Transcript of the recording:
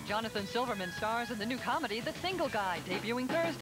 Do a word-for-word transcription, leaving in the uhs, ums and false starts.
Jonathan Silverman stars in the new comedy, The Single Guy, debuting Thursday.